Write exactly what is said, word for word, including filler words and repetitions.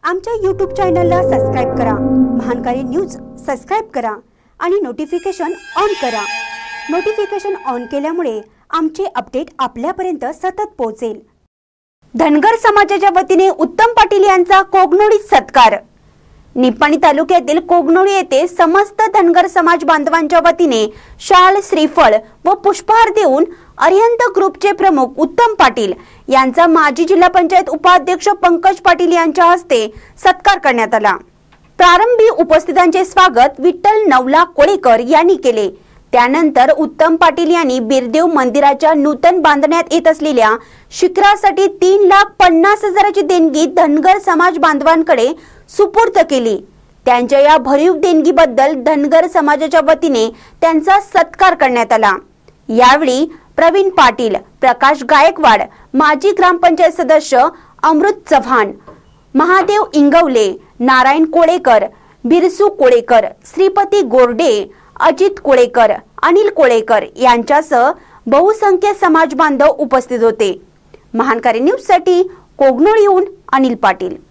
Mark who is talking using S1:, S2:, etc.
S1: आमच्या यूट्यूब चॅनलला सबस्क्राइब करा, महानकारी न्यूज सबस्क्राइब करा आणि नोटिफिकेशन ऑन करा। नोटिफिकेशन ऑन केल्यामुळे आमचे अपडेट आपल्यापर्यंत सतत पोहोचेल। धनगर समाजाच्या वतीने उत्तम पाटील यांचा कोगनोळीत सत्कार। निपाणी तालुक्यातील कोगनोळी येथे समस्त धनगर समाज बांधवांच्या वतीने शाल, श्रीफळ व पुष्पहार देऊन अरिहंत ग्रुपचे प्रमुख उत्तम पाटील यांचा माजी जिल्हा पंचायत उपाध्यक्ष पंकज पाटील यांच्या हस्ते सत्कार करण्यात आला। प्रारंभी उपस्थितांचे स्वागत विठ्ठल नवला कोळेकर यांनी केले। त्यानंतर उत्तम पाटील यांनी बिरदेव मंदिराच्या नूतन बांधण्यात येत असलेल्या शिखरासाठी तीन लाख पन्नास हजाराची देणगी धनगर समाज बांधवांकडे सुपूर्द केली। त्यांच्या या भरीव देणगीबद्दल धनगर समाजाच्या वतीने त्यांचा सत्कार करण्यात आला। यावेळी प्रवीण पाटील, प्रकाश गायकवाड, माजी ग्रामपंचायत सदस्य अमृत चव्हाण, महादेव इंगवले, नारायण कोळेकर, बिरसू कोळेकर, श्रीपती गोरडे, अजित कोळेकर, अनिल कोळेकर यांच्यासह बहुसंख्य समाज बांधव उपस्थित होते। महानकारी न्यूज साठी कोगनोळीहून अनिल पाटील।